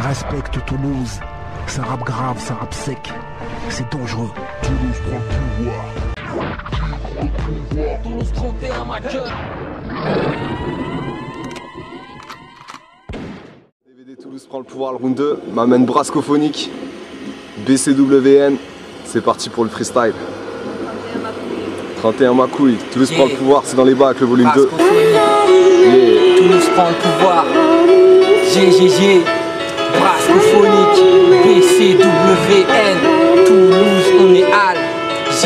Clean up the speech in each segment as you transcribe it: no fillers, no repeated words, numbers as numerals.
Respecte Toulouse. C'est un rap grave, c'est un rap sec. C'est dangereux. Toulouse prend le pouvoir. Toulouse 31, ma gueule. DVD Toulouse prend le pouvoir, le round 2. M'amène Brascophonique. BCWN. C'est parti pour le freestyle. 31 ma couille. Toulouse prend le pouvoir, c'est dans les bacs, le volume 2. Toulouse prend le pouvoir. GGG. Brascophonique. BCWN. Toulouse, on est Al. G.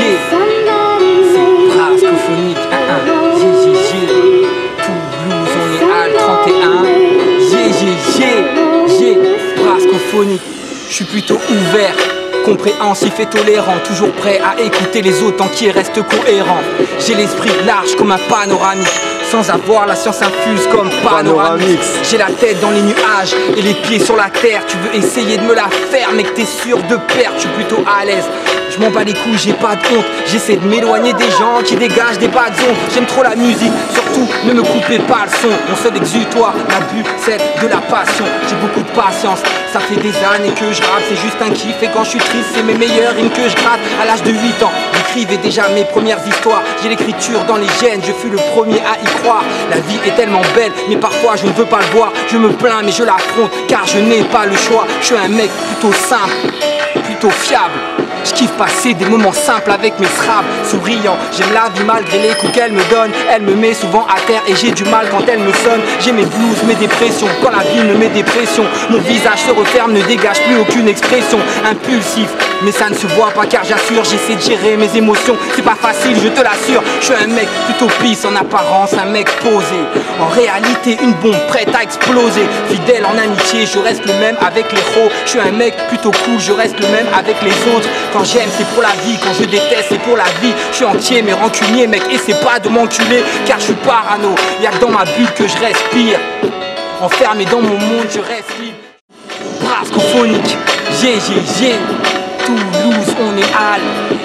C'est Brascophonique. GGG. Toulouse, on est Al. 31. GGG. G. Brascophonique. Je suis plutôt ouvert, compréhensif et tolérant, toujours prêt à écouter les autres tant qu'ils restent cohérents. J'ai l'esprit large comme un panoramique, sans avoir la science infuse comme panoramique. J'ai la tête dans les nuages et les pieds sur la terre. Tu veux essayer de me la faire, mais que t'es sûr de perdre. Je suis plutôt à l'aise, je m'en bats les couilles, j'ai pas de honte. J'essaie de m'éloigner des gens qui dégagent des bad zones. J'aime trop la musique, surtout ne me coupez pas le son. Mon seul exutoire, l'abus, c'est de la passion. J'ai beaucoup de patience, ça fait des années que je rappe. C'est juste un kiff et quand je suis triste, c'est mes meilleures rimes que je gratte. À l'âge de 8 ans, j'écrivais déjà mes premières histoires. J'ai l'écriture dans les gènes, je fus le premier à y croire. La vie est tellement belle, mais parfois je ne veux pas le voir. Je me plains mais je l'affronte, car je n'ai pas le choix. Je suis un mec plutôt simple, plutôt fiable. Je kiffe passer des moments simples avec mes frappes, souriant. J'aime la vie malgré les coups qu'elle me donne. Elle me met souvent à terre et j'ai du mal quand elle me sonne. J'ai mes blues, mes dépressions, quand la vie me met des pressions. Mon visage se referme, ne dégage plus aucune expression. Impulsif, mais ça ne se voit pas car j'assure. J'essaie de gérer mes émotions, c'est pas facile, je te l'assure. Je suis un mec plutôt pisse en apparence, un mec posé. En réalité, une bombe prête à exploser. Fidèle en amitié, je reste le même avec les héros. Je suis un mec plutôt cool, je reste le même avec les autres. Quand j'aime c'est pour la vie, quand je déteste c'est pour la vie. Je suis entier mais rancunier mec, et c'est pas de m'enculer, car je suis parano, y'a que dans ma bulle que je respire. Enfermé dans mon monde je reste libre. Brascophonique, GGG. Toulouse on est Al.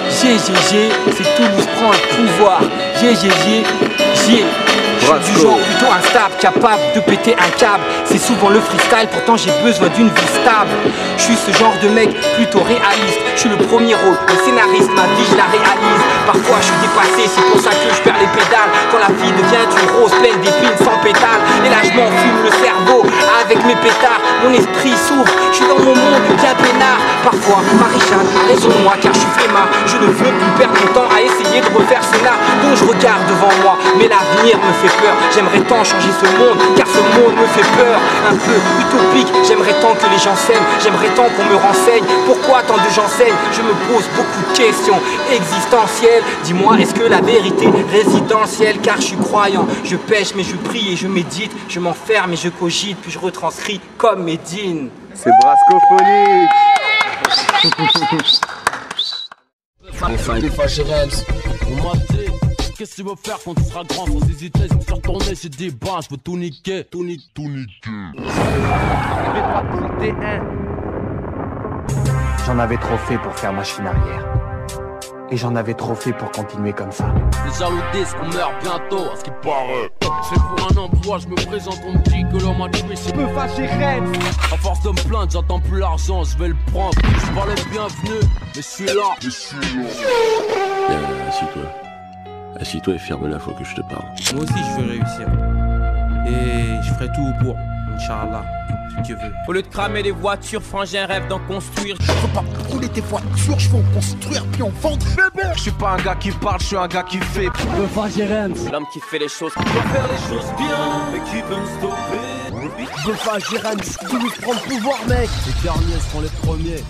GGG, c'est Toulouse prend le pouvoir. GGG, G. Je suis du genre plutôt instable, capable de péter un câble. C'est souvent le freestyle, pourtant j'ai besoin d'une vie stable. Je suis ce genre de mec plutôt réaliste. Je suis le premier rôle, le scénariste, ma vie je la réalise. Parfois je suis dépassé, c'est pour ça que je perds les pédales. Quand la vie devient une rose pleine d'épines sans pétales. Et là je m'enfume le cerveau avec mes pétards. Mon esprit s'ouvre, je suis dans mon monde bien peinard. Parfois Marie-Jeanne a raison de moi car je suis flemmard. Je ne veux plus perdre mon temps à essayer de refaire cela. Donc je regarde devant moi, mais l'avenir me fait peur. J'aimerais tant changer ce monde, car ce monde me fait peur. Un peu utopique, j'aimerais tant que les gens s'aiment. J'aimerais tant qu'on me renseigne. Pourquoi tant de gens s'aiment? Je me pose beaucoup de questions existentielles. Dis-moi, est-ce que la vérité réside dans le ciel? Car je suis croyant, je pêche mais je prie et je médite. Je m'enferme et je cogite, puis je retranscris comme Médine. C'est Brascophonique. Qu'est-ce que tu veux faire quand tu seras grand? Sans hésiter, je me suis retourné, j'ai dit ben, je veux tout niquer, tout niquer. J'en avais trop fait pour faire machine arrière. Et j'en avais trop fait pour continuer comme ça. Les jaloux disent qu'on meurt bientôt, à ce qui paraît. C'est pour un emploi, je me présente, on me dit que l'homme a tué, c'est peu fâché Rennes. À force de me plaindre, j'attends plus l'argent, je vais le prendre. Je suis pas le bienvenu, mais je suis là. Assis-toi. Assis-toi et ferme-la, faut que je te parle. Moi aussi je veux réussir. Et je ferai tout pour, Inch'Allah, si Dieu veut. Au lieu de cramer les voitures, frangin rêve d'en construire. Je veux pas rouler tes voitures, je veux en construire puis en vendre. Je suis pas un gars qui parle, je suis un gars qui fait. L'homme qui fait les choses, qui peut faire les choses bien, mais qui peut me stopper. Je veux pas Jérém, Toulouse prend le pouvoir mec. Les derniers seront les premiers.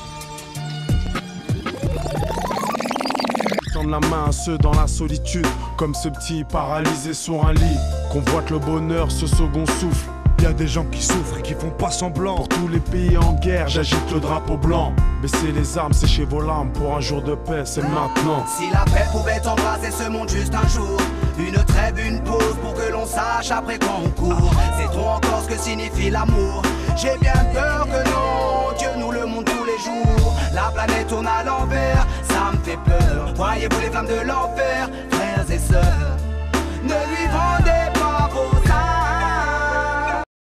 Tendre la main à ceux dans la solitude, comme ce petit paralysé sur un lit. Convoite le bonheur, ce second souffle. Y a des gens qui souffrent et qui font pas semblant. Pour tous les pays en guerre, j'agite le drapeau blanc. Baissez les armes, séchez vos larmes. Pour un jour de paix, c'est maintenant. Si la paix pouvait embraser ce monde juste un jour, une trêve, une pause pour que l'on sache après quoi on court. Sait-on encore ce que signifie l'amour? J'ai bien peur que non, Dieu nous le montre tous les jours. La planète tourne à l'envers, ça me fait peur. Voyez-vous les flammes de l'enfer, frères et sœurs, ne lui vendez